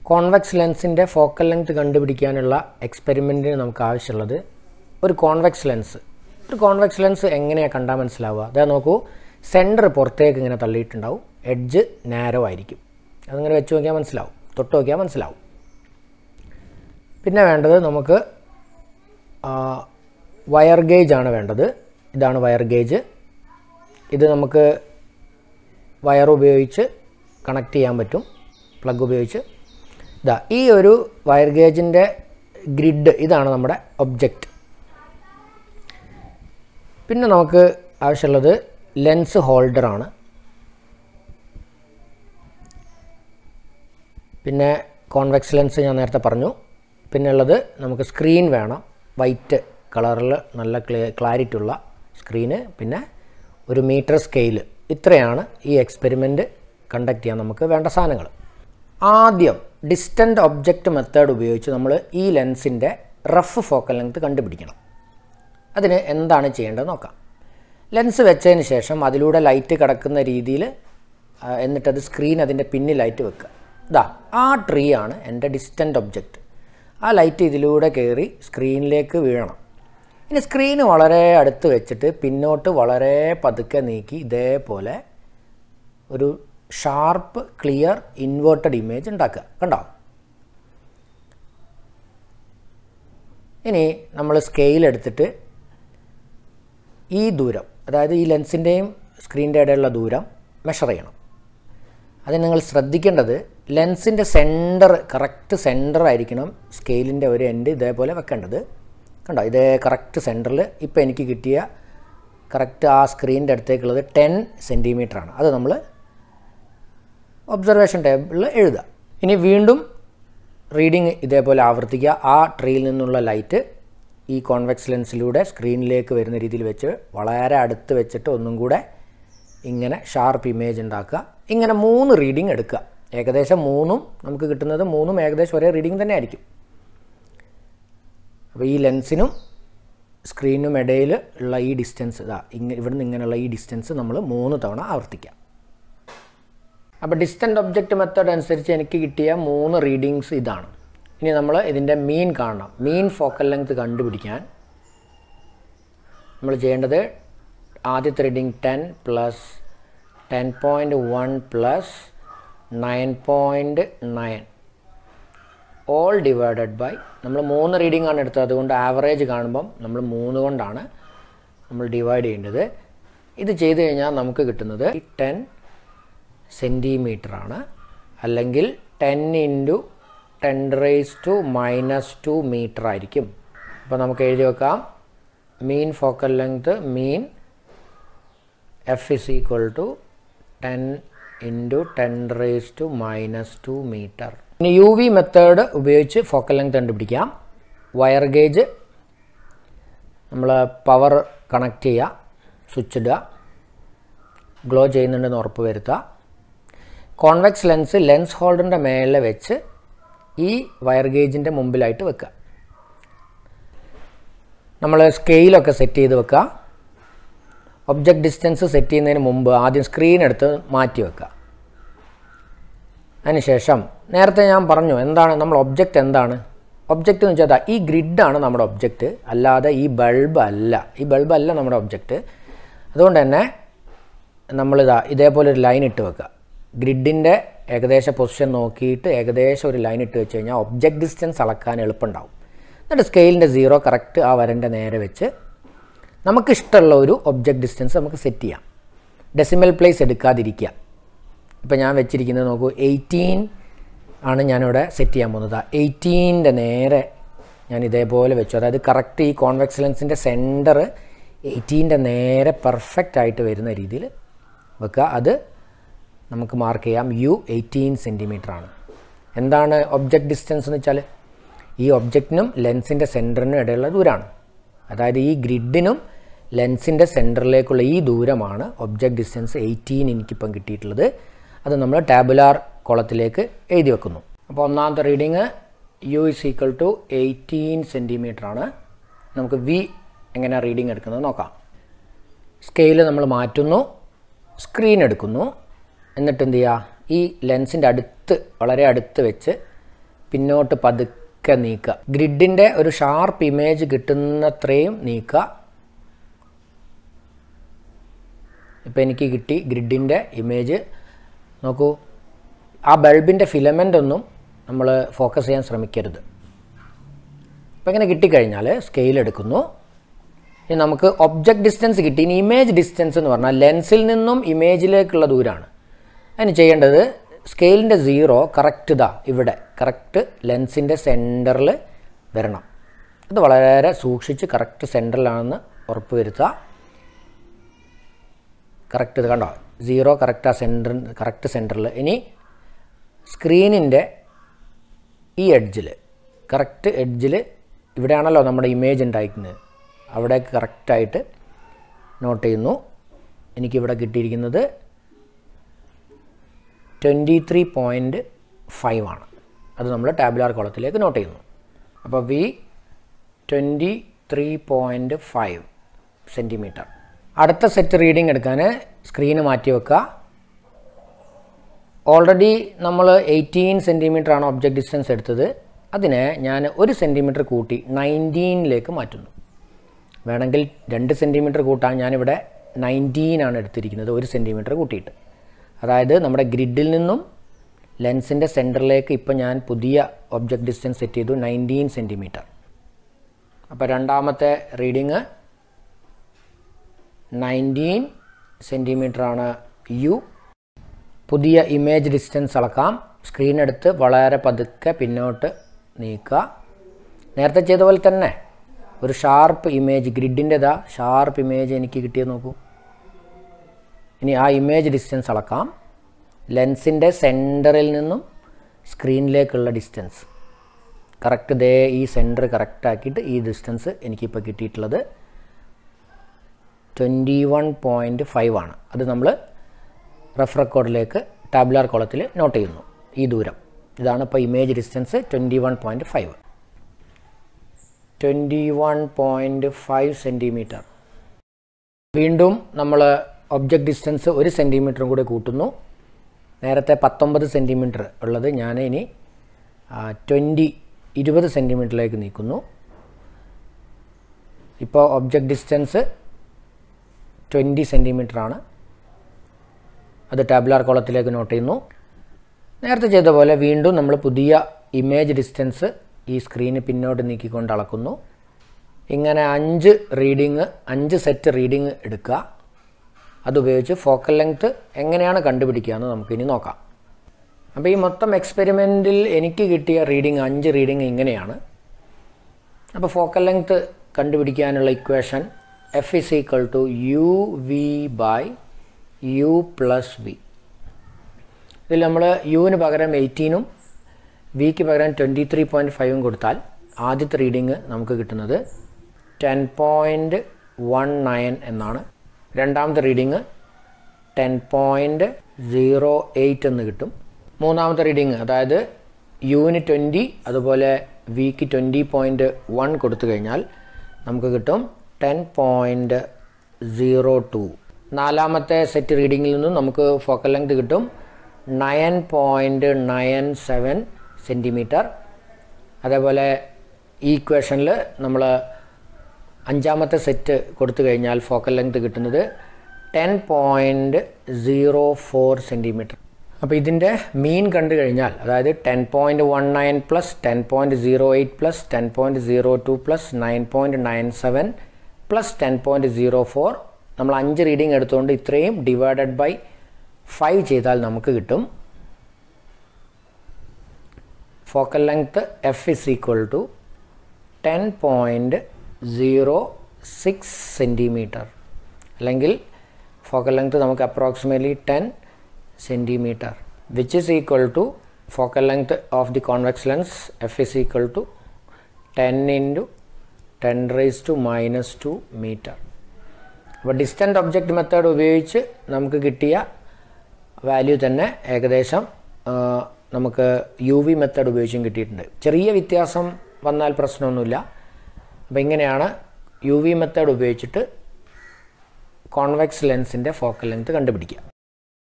Convex ലെൻസിൻ്റെ focal length കണ്ടുപിടിക്കാനുള്ള എക്സ്പെരിമെൻറ്റിന് നമുക്ക് ആവശ്യമുള്ളത് ഒരു കോൺവെക്സ് ലെൻസ്. ഒരു കോൺവെക്സ് ലെൻസ് എങ്ങനെയാണ് കണ്ടാൽ മനസ്സിലാവുക? അതാ നോക്കൂ, സെൻറ്റർ പുറത്തേക്ക് ഇങ്ങനെ തള്ളിയിട്ടുണ്ടാവും, എഡ്ജ് നാരോ ആയിരിക്കും. അതങ്ങനെ വെച്ച് നോക്കിയാൽ മനസ്സിലാവും, തൊട്ട് നോക്കിയാൽ മനസ്സിലാവും. പിന്നെ വേണ്ടത് നമുക്ക് വയർ ഗേജ് ആണ് വേണ്ടത്. ഇതാണ് വയർ ഗേജ്. ഇത് നമുക്ക് വയർ ഉപയോഗിച്ച് കണക്ട് ചെയ്യാൻ പറ്റും, പ്ലഗ് ഉപയോഗിച്ച്. ഇതാ ഈ ഒരു വയർ ഗേജിൻ്റെ ഗ്രിഡ്, ഇതാണ് നമ്മുടെ ഒബ്ജക്റ്റ്. പിന്നെ നമുക്ക് ആവശ്യമുള്ളത് ലെൻസ് ഹോൾഡറാണ്. പിന്നെ കോൺവെക്സ് ലെൻസ് ഞാൻ നേരത്തെ പറഞ്ഞു. പിന്നെ ഉള്ളത് നമുക്ക് സ്ക്രീൻ വേണം, വൈറ്റ് കളറിൽ നല്ല ക്ലാരിറ്റി ഉള്ള സ്ക്രീന്, പിന്നെ ഒരു മീറ്റർ സ്കെയിൽ. ഇത്രയാണ് ഈ എക്സ്പെരിമെൻറ്റ് കണ്ടക്ട് ചെയ്യാൻ നമുക്ക് വേണ്ട സാധനങ്ങൾ. ആദ്യം ഡിസ്റ്റൻറ്റ് ഒബ്ജക്റ്റ് മെത്തേഡ് ഉപയോഗിച്ച് നമ്മൾ ഈ ലെൻസിൻ്റെ റഫ് ഫോക്കൽ ലെങ്ത് കണ്ടുപിടിക്കണം. അതിന് എന്താണ് ചെയ്യേണ്ടത് നോക്കാം. ലെൻസ് വെച്ചതിന് ശേഷം അതിലൂടെ ലൈറ്റ് കടക്കുന്ന രീതിയിൽ, എന്നിട്ടത് സ്ക്രീൻ അതിൻ്റെ പിന്നിലായിട്ട് വെക്കുക. ഇതാ ആ ട്രീ ആണ് എൻ്റെ ഡിസ്റ്റൻറ്റ് ഒബ്ജക്റ്റ്. ആ ലൈറ്റ് ഇതിലൂടെ കയറി സ്ക്രീനിലേക്ക് വീഴണം. ഇനി സ്ക്രീന് വളരെ അടുത്ത് വെച്ചിട്ട് പിന്നോട്ട് വളരെ പതുക്കെ നീക്കി ഇതേപോലെ ഒരു ഷാർപ്പ് ക്ലിയർ ഇൻവേർട്ടഡ് ഇമേജ് ഉണ്ടാക്കുക. കണ്ടോ? ഇനി നമ്മൾ സ്കെയിൽ എടുത്തിട്ട് ഈ ദൂരം, അതായത് ഈ ലെൻസിൻ്റെയും സ്ക്രീനിൻ്റെ ഇടയിലുള്ള ദൂരം മെഷർ ചെയ്യണം. അതിന് നിങ്ങൾ ശ്രദ്ധിക്കേണ്ടത് ലെൻസിൻ്റെ സെൻറ്റർ, കറക്റ്റ് സെൻറ്റർ ആയിരിക്കണം സ്കെയിലിൻ്റെ ഒരു എൻഡ് ഇതേപോലെ വെക്കേണ്ടത്. കണ്ടോ? ഇതേ കറക്റ്റ് സെൻറ്ററിൽ ഇപ്പോൾ എനിക്ക് കിട്ടിയ കറക്റ്റ് ആ സ്ക്രീനിൻ്റെ അടുത്തേക്കുള്ളത് 10 സെൻറ്റിമീറ്ററാണ്. അത് നമ്മൾ ഒബ്സർവേഷൻ ടേബിളിൽ എഴുതുക. ഇനി വീണ്ടും റീഡിങ് ഇതേപോലെ ആവർത്തിക്കുക. ആ ട്രീയിൽ നിന്നുള്ള ലൈറ്റ് ഈ കോൺവെക്സ് ലെൻസിലൂടെ സ്ക്രീനിലേക്ക് വരുന്ന രീതിയിൽ വെച്ച് വളരെ അടുത്ത് വെച്ചിട്ട് ഒന്നും കൂടെ ഇങ്ങനെ ഷാർപ്പ് ഇമേജ് ഉണ്ടാക്കുക. ഇങ്ങനെ 3 റീഡിങ് എടുക്കുക. ഏകദേശം നമുക്ക് കിട്ടുന്നത് മൂന്നും ഏകദേശം ഒരേ റീഡിങ് തന്നെ ആയിരിക്കും. അപ്പോൾ ഈ ലെൻസിനും സ്ക്രീനും ഇടയിൽ ഉള്ള ഈ ഡിസ്റ്റൻസ്, ഇവിടുന്ന് ഇങ്ങനെയുള്ള ഈ ഡിസ്റ്റൻസ് നമ്മൾ 3 തവണ ആവർത്തിക്കാം. അപ്പോൾ ഡിസ്റ്റൻറ്റ് ഒബ്ജക്റ്റ് മെത്തേഡ് അനുസരിച്ച് എനിക്ക് കിട്ടിയ 3 റീഡിങ്സ് ഇതാണ്. ഇനി നമ്മൾ ഇതിൻ്റെ മീൻ കാണണം. മീൻ ഫോക്കൽ ലെങ്ത് കണ്ടുപിടിക്കാൻ നമ്മൾ ചെയ്യേണ്ടത് ആദ്യത്തെ reading 10 plus 10.1 plus 9.9 all divided by, നമ്മൾ 3 റീഡിംഗ് ആണ് എടുത്തത്, അതുകൊണ്ട് ആവറേജ് കാണുമ്പം നമ്മൾ 3 കൊണ്ടാണ് നമ്മൾ ഡിവൈഡ് ചെയ്യേണ്ടത്. ഇത് ചെയ്ത് കഴിഞ്ഞാൽ നമുക്ക് കിട്ടുന്നത് 10 സെൻറ്റിമീറ്ററാണ്, അല്ലെങ്കിൽ 10 × 10⁻⁻² മീറ്റർ ആയിരിക്കും. അപ്പോൾ നമുക്ക് എഴുതി വെക്കാം, mean focal length mean F = 10 × 10⁻⁻² metre. ഇനി UV മെത്തേഡ് ഉപയോഗിച്ച് ഫോക്കൽ ലെങ്ത് കണ്ടുപിടിക്കാം. വയർ ഗേജ് നമ്മൾ പവർ കണക്ട് ചെയ്യുക, സ്വിച്ച് ഇടുക, ഗ്ലോ ചെയ്യുന്നുണ്ടെന്ന് ഉറപ്പ് വരുത്തുക. കോൺവെക്സ് ലെൻസ് ലെൻസ് ഹോൾഡറിൻ്റെ മേലെ വെച്ച് ഈ വയർ ഗേജിൻ്റെ മുമ്പിലായിട്ട് വെക്കുക. നമ്മൾ സ്കെയിലൊക്കെ സെറ്റ് ചെയ്ത് വെക്കുക. ഒബ്ജക്റ്റ് ഡിസ്റ്റൻസ് സെറ്റ് ചെയ്യുന്നതിന് മുമ്പ് ആദ്യം സ്ക്രീൻ എടുത്ത് മാറ്റി വെക്കുക. അതിനുശേഷം നേരത്തെ ഞാൻ പറഞ്ഞു എന്താണ് നമ്മൾ ഒബ്ജക്റ്റ് എന്താണ്. ഒബ്ജക്റ്റ് എന്ന് വെച്ചാൽ ഈ ഗ്രിഡാണ് നമ്മുടെ ഒബ്ജക്റ്റ്, അല്ലാതെ ഈ ബൾബ് അല്ല നമ്മുടെ ഒബ്ജക്റ്റ്. അതുകൊണ്ട് തന്നെ ഇതേപോലെ ഒരു ലൈൻ ഇട്ട് വെക്കുക. ഗ്രിഡിൻ്റെ ഏകദേശ പൊസിഷൻ നോക്കിയിട്ട് ഏകദേശം ഒരു ലൈൻ ഇട്ട് വെച്ച് കഴിഞ്ഞാൽ ഒബ്ജക്റ്റ് ഡിസ്റ്റൻസ് അളക്കാൻ എളുപ്പമുണ്ടാവും. എന്നിട്ട് സ്കെയിലിൻ്റെ 0 കറക്റ്റ് ആ വരൻ്റെ നേരെ വെച്ച് നമുക്കിഷ്ടമുള്ള ഒരു ഒബ്ജക്റ്റ് ഡിസ്റ്റൻസ് നമുക്ക് സെറ്റ് ചെയ്യാം. ഡെസിമൽ പ്ലേസ് എടുക്കാതിരിക്കുക. ഇപ്പോൾ ഞാൻ വെച്ചിരിക്കുന്നത് നോക്കൂ, 18 ആണ് ഞാനിവിടെ സെറ്റ് ചെയ്യാൻ പോകുന്നത്. 18ൻ്റെ നേരെ ഞാൻ ഇതേപോലെ വെച്ചു. അതായത് കറക്റ്റ് ഈ കോൺവെക്സ് ലെൻസിൻ്റെ സെൻറ്റർ 18ൻ്റെ നേരെ പെർഫെക്റ്റ് ആയിട്ട് വരുന്ന രീതിയിൽ വെക്കുക. അത് നമുക്ക് മാർക്ക് ചെയ്യാം. 18 സെൻറ്റിമീറ്ററാണ്. എന്താണ് ഒബ്ജക്റ്റ് ഡിസ്റ്റൻസ് എന്ന് വെച്ചാൽ ഈ ഒബ്ജക്റ്റിനും ലെൻസിൻ്റെ സെൻറ്ററിനും ഇടയിലുള്ള ദൂരമാണ്. അതായത് ഈ ഗ്രിഡിനും ലെൻസിൻ്റെ സെൻറ്ററിലേക്കുള്ള ഈ ദൂരമാണ് ഒബ്ജക്റ്റ് ഡിസ്റ്റൻസ് 18 എനിക്കിപ്പം കിട്ടിയിട്ടുള്ളത്. അത് നമ്മൾ ടാബുലാർ കോളത്തിലേക്ക് എഴുതി വെക്കുന്നു. അപ്പോൾ ഒന്നാമത്തെ റീഡിങ് U = 18 സെൻറ്റിമീറ്ററാണ്. നമുക്ക് V എങ്ങനെയാണ് റീഡിങ് എടുക്കുന്നത് നോക്കാം. സ്കെയിൽ നമ്മൾ മാറ്റുന്നു, സ്ക്രീൻ എടുക്കുന്നു, എന്നിട്ട് എന്ത് ചെയ്യുക, ഈ ലെൻസിൻ്റെ അടുത്ത് വളരെ അടുത്ത് വെച്ച് പിന്നോട്ട് പതുക്കെ നീക്കുക. ഗ്രിഡിൻ്റെ ഒരു ഷാർപ്പ് ഇമേജ് കിട്ടുന്നത്രയും നീക്കുക. ഇപ്പോൾ എനിക്ക് കിട്ടി ഗ്രിഡിൻ്റെ ഇമേജ്. നോക്കൂ, ആ ബൾബിൻ്റെ ഫിലമെൻ്റ് ഒന്നും നമ്മൾ ഫോക്കസ് ചെയ്യാൻ ശ്രമിക്കരുത്. അപ്പോൾ ഇങ്ങനെ കിട്ടിക്കഴിഞ്ഞാൽ സ്കെയിൽ എടുക്കുന്നു. ഇനി നമുക്ക് ഒബ്ജക്റ്റ് ഡിസ്റ്റൻസ് കിട്ടി. ഇനി ഇമേജ് ഡിസ്റ്റൻസ് എന്ന് പറഞ്ഞാൽ ലെൻസിൽ നിന്നും ഇമേജിലേക്കുള്ള ദൂരമാണ്. അതിന് ചെയ്യേണ്ടത് സ്കെയിലിൻ്റെ 0 കറക്റ്റ് ഇവിടെ കറക്റ്റ് ലെൻസിൻ്റെ സെൻറ്ററിൽ വരണം. അത് വളരെ സൂക്ഷിച്ച് കറക്റ്റ് സെൻറ്ററിലാണെന്ന് ഉറപ്പ് വരുത്തുക. കറക്റ്റ് ഇത് കണ്ടോ, 0 കറക്റ്റ് സെൻറ്ററിൽ. ഇനി സ്ക്രീനിൻ്റെ ഈ എഡ്ജിൽ കറക്റ്റ് എഡ്ജിൽ ഇവിടെയാണല്ലോ നമ്മുടെ ഇമേജ് ഉണ്ടായിരിക്കുന്നത്, അവിടെ കറക്റ്റായിട്ട് നോട്ട് ചെയ്യുന്നു. എനിക്കിവിടെ കിട്ടിയിരിക്കുന്നത് 23.5 ആണ്. അത് നമ്മൾ ടാബുലാർ കോളത്തിലേക്ക് നോട്ട് ചെയ്യുന്നു. അപ്പോൾ വി 23.5 സെൻറ്റിമീറ്റർ. അടുത്ത സെറ്റ് റീഡിംഗ് എടുക്കാൻ സ്ക്രീന് മാറ്റി വെക്കുക. ഓൾറെഡി നമ്മൾ 18 സെൻറ്റിമീറ്റർ ആണ് ഒബ്ജക്റ്റ് ഡിസ്റ്റൻസ് എടുത്തത്. അതിനെ ഞാൻ 1 സെൻറ്റിമീറ്റർ കൂട്ടി 19ലേക്ക് മാറ്റുന്നു. വേണമെങ്കിൽ 2 സെൻറ്റിമീറ്റർ കൂട്ടാൻ. ഞാനിവിടെ 19 ആണ് എടുത്തിരിക്കുന്നത്, 1 സെൻറ്റിമീറ്റർ കൂട്ടിയിട്ട്. അതായത് നമ്മുടെ ഗ്രിഡിൽ നിന്നും ലെൻസിൻ്റെ സെൻറ്ററിലേക്ക് ഇപ്പോൾ ഞാൻ പുതിയ ഒബ്ജക്റ്റ് ഡിസ്റ്റൻസ് സെറ്റ് ചെയ്തു 19 സെൻറ്റിമീറ്റർ. അപ്പോൾ രണ്ടാമത്തെ റീഡിങ് 19 സെൻറ്റിമീറ്ററാണ് യു. പുതിയ ഇമേജ് ഡിസ്റ്റൻസ് അളക്കാം. സ്ക്രീൻ എടുത്ത് വളരെ പതുക്കെ പിന്നോട്ട് നീക്കുക. നേരത്തെ ചെയ്ത പോലെ തന്നെ ഒരു ഷാർപ്പ് ഇമേജ്, ഗ്രിഡിൻ്റെതാ ഷാർപ്പ് ഇമേജ് എനിക്ക് കിട്ടിയത് നോക്കൂ. ഇനി ആ ഇമേജ് ഡിസ്റ്റൻസ് അളക്കാം. ലെൻസിൻ്റെ സെൻറ്ററിൽ നിന്നും സ്ക്രീനിലേക്കുള്ള ഡിസ്റ്റൻസ് കറക്റ്റ് ഈ സെൻറ്റർ കറക്റ്റാക്കിയിട്ട് ഈ ഡിസ്റ്റൻസ് എനിക്കിപ്പോൾ കിട്ടിയിട്ടുള്ളത് 21.5 ആണ്. അത് നമ്മൾ റഫ് റെക്കോർഡിലേക്ക് ടാബുലാർ കോളത്തിൽ നോട്ട് ചെയ്യുന്നു. ഈ ദൂരം ഇതാണ് ഇപ്പോൾ ഇമേജ് ഡിസ്റ്റൻസ് 21.5. 21.5 സെൻറ്റിമീറ്റർ. വീണ്ടും നമ്മൾ ഒബ്ജക്റ്റ് ഡിസ്റ്റൻസ് 1 സെൻറ്റിമീറ്ററും കൂടി കൂട്ടുന്നു. നേരത്തെ 19 സെൻറ്റിമീറ്റർ ഉള്ളത് ഞാൻ ഇനി 20 സെൻറ്റിമീറ്ററിലേക്ക് നീക്കുന്നു. ഇപ്പോൾ ഒബ്ജക്റ്റ് ഡിസ്റ്റൻസ് 20 സെൻറ്റിമീറ്റർ ആണ്. അത് ടാബുലാർ കോളത്തിലേക്ക് നോട്ട് ചെയ്യുന്നു. നേരത്തെ ചെയ്ത പോലെ വീണ്ടും നമ്മൾ പുതിയ ഇമേജ് ഡിസ്റ്റൻസ് ഈ സ്ക്രീന് പിന്നോട്ട് നീക്കിക്കൊണ്ട് അളക്കുന്നു. ഇങ്ങനെ 5 സെറ്റ് റീഡിങ് എടുക്കുക. അതുപയോഗിച്ച് ഫോക്കൽ ലെങ്ത്ത് എങ്ങനെയാണ് കണ്ടുപിടിക്കുക എന്ന് നമുക്കിനി നോക്കാം. അപ്പോൾ ഈ മൊത്തം എക്സ്പെരിമെൻറ്റിൽ എനിക്ക് കിട്ടിയ റീഡിങ് 5 റീഡിങ് ഇങ്ങനെയാണ്. അപ്പോൾ ഫോക്കൽ ലെങ്ത്ത് കണ്ടുപിടിക്കാനുള്ള equation F is equal to UV by U plus V. ഇതിൽ നമ്മൾ യുവിന് പകരം 18ഉം വിക്ക് പകരം 23.5ഉം കൊടുത്താൽ ആദ്യത്തെ റീഡിങ് നമുക്ക് കിട്ടുന്നത് 10.19 എന്നാണ്. രണ്ടാമത്തെ റീഡിങ് 10.08 എന്ന് കിട്ടും. മൂന്നാമത്തെ റീഡിങ് അതായത് യുവിന് 20 അതുപോലെ വിക്ക് 20.1 കൊടുത്തു കഴിഞ്ഞാൽ നമുക്ക് കിട്ടും 10.02. നാലാമത്തെ സെറ്റ് റീഡിങ്ങിൽ നിന്നും നമുക്ക് ഫോക്കൽ ലെങ്ത് കിട്ടും 9.97 സെൻറ്റിമീറ്റർ. അതേപോലെ ഈ ഇക്വേഷനിൽ നമ്മൾ അഞ്ചാമത്തെ സെറ്റ് കൊടുത്തു കഴിഞ്ഞാൽ ഫോക്കൽ ലെങ്ത് കിട്ടുന്നത് 10.04 സെൻറ്റിമീറ്റർ. അപ്പോൾ ഇതിൻ്റെ മീൻ കണ്ടു കഴിഞ്ഞാൽ അതായത് 10.19 പ്ലസ് 10.08 പ്ലസ് 10.02 പ്ലസ് 9.97 പ്ലസ് 10.04 നമ്മൾ 5 റീഡിങ് എടുത്തുകൊണ്ട് ഇത്രയും ഡിവൈഡഡ് ബൈ 5 ചെയ്താൽ നമുക്ക് കിട്ടും focal length F is equal to 10.06 centimetre. അല്ലെങ്കിൽ ഫോക്കൽ ലെങ്ത് നമുക്ക് approximately 10 centimetre which is equal to focal length of the convex lens F is equal to 10 into 10 raised to minus 2 meter. അപ്പോൾ distant object method ഉപയോഗിച്ച് നമുക്ക് കിട്ടിയ value തന്നെ ഏകദേശം നമുക്ക് U V method ഉപയോഗിച്ചും കിട്ടിയിട്ടുണ്ട്. ചെറിയ വ്യത്യാസം വന്നാൽ പ്രശ്നമൊന്നുമില്ല. അപ്പോൾ ഇങ്ങനെയാണ് യു വി മെത്തേഡ് ഉപയോഗിച്ചിട്ട് കോൺവെക്സ് ലെൻസിൻ്റെ ഫോക്കൽ ലെങ്ത് കണ്ടുപിടിക്കുക.